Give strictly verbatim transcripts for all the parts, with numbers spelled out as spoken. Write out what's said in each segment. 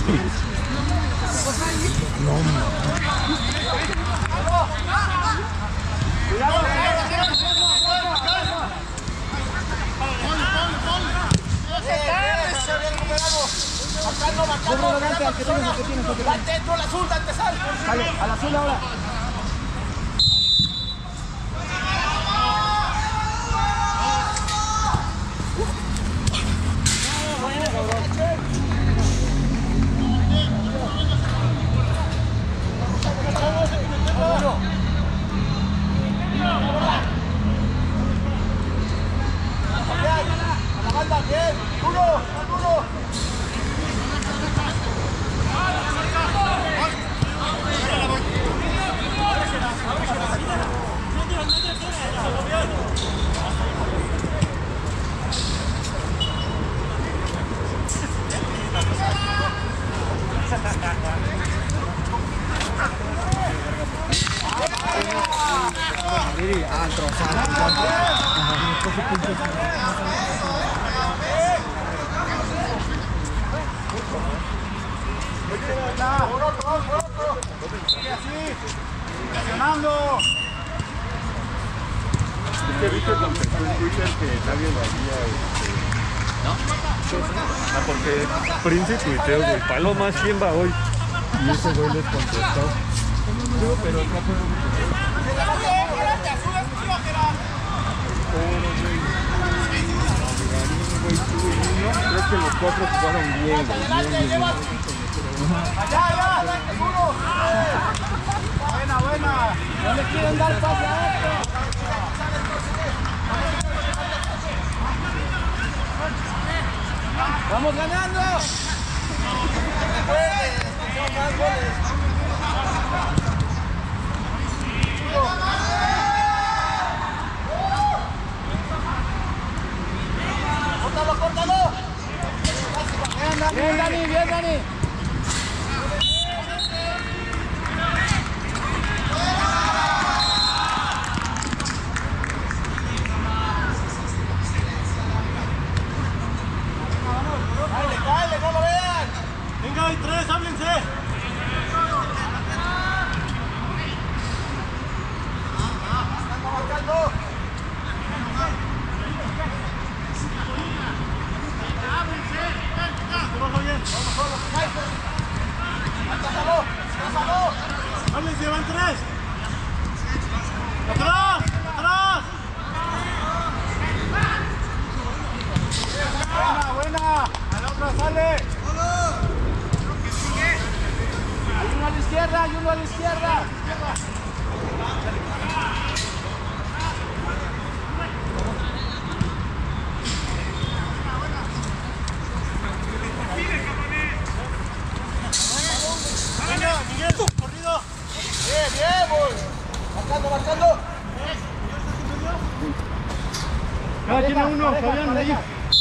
No, no. Marcando, marcando. Date dentro al azul, date sal. Dale, al azul ahora. Ah, trozado. Presionando. ¿Viste, viste con en Twitter que nadie lo había, este... ¿no? Ah, porque Prince tuiteó, güey, Paloma, ¿quién va hoy? Y ese güey les contestó. Digo, pero acá fue creo que los cuatro jugaron bien, güey. Bien, bien. Allá, allá, seguro. Buena, buena. No le quieren dar pase a esto. ¡Vamos ganando! ¡Córtalo, córtalo! Bien, Dani, bien, Dani. ¡Cállate, cállate, no lo vean! Venga, hay tres, háblense. ¡Están marcando! ¡Háblense, van tres! ¡Atrás! ¡Atrás! Buena, buena. A la otra sale. Hay uno a la izquierda, hay uno a la izquierda. Venga, Miguel, corrido. Bien, bien, voy. Marcando, marcando. Ah, tiene uno, Fabián, ahí.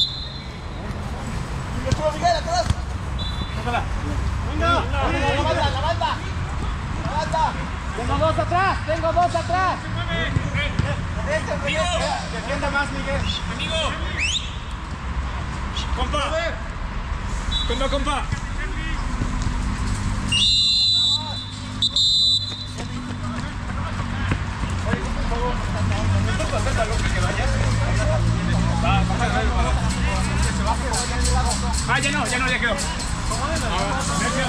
Miguel, atrás. Venga, La banda, la banda. La banda. tengo dos atrás, tengo dos atrás. Amigo. Defienda más, Miguel. Amigo. Compa. Compa, compa. Ah, ya no, ya no, ya quedó. Gracias.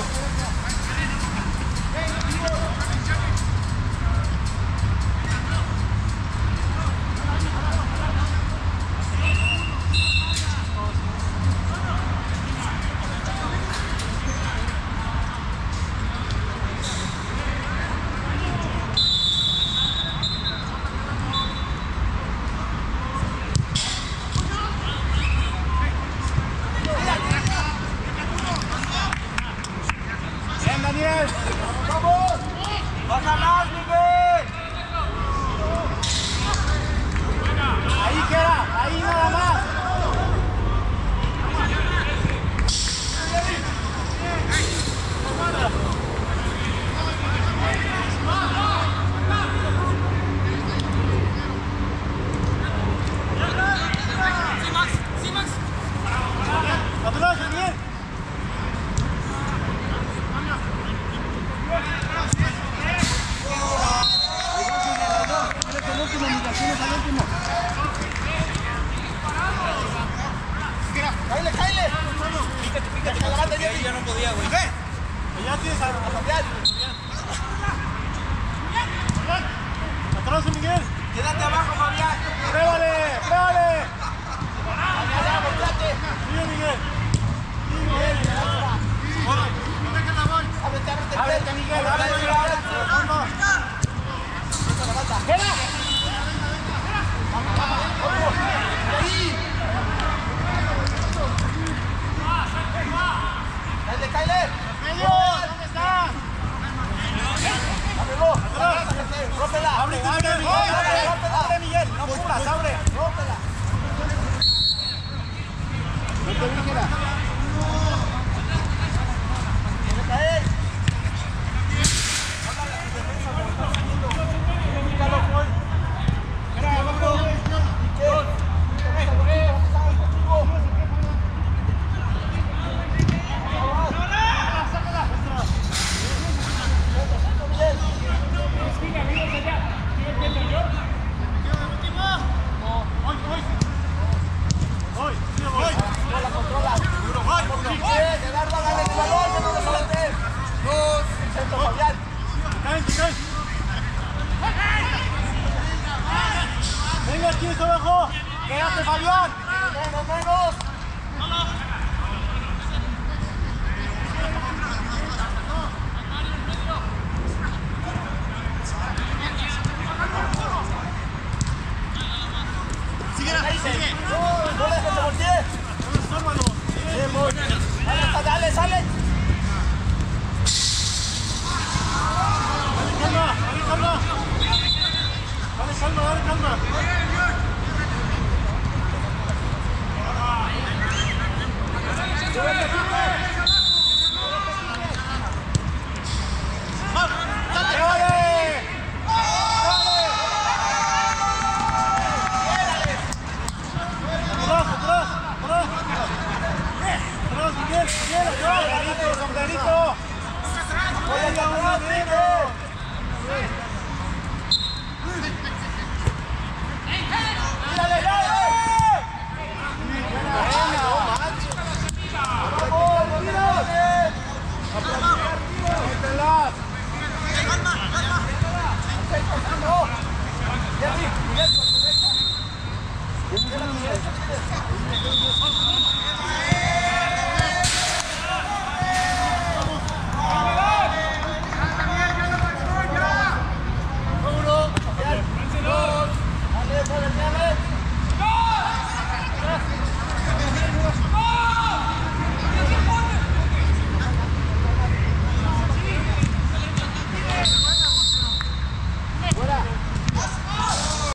Bien, Daniel. ¡Vamos! ¡Baja más, Miguel! Ahí queda, ahí nada más. Atrás, Daniel. Ya tienes a Fabián. Atrás, Miguel. Quédate abajo, Fabián. Pruébale, pruébale. Allá, volteate. Sigue, Miguel. Miguel. Ábrete, ábrete. Ábrete, Miguel. Ábrete, Ábrete, ábrete. Vamos. ¡Queda! ¡Ahí! ¡Dale, Kyler! ¡Medio! ¿Dónde está? ¡Ábrelo! ¡Rómpela! ¡Abre, abre, Miguel! ¡Abre, abre, Miguel! ¡No puras, abre! ¡Rómpela! No te dije.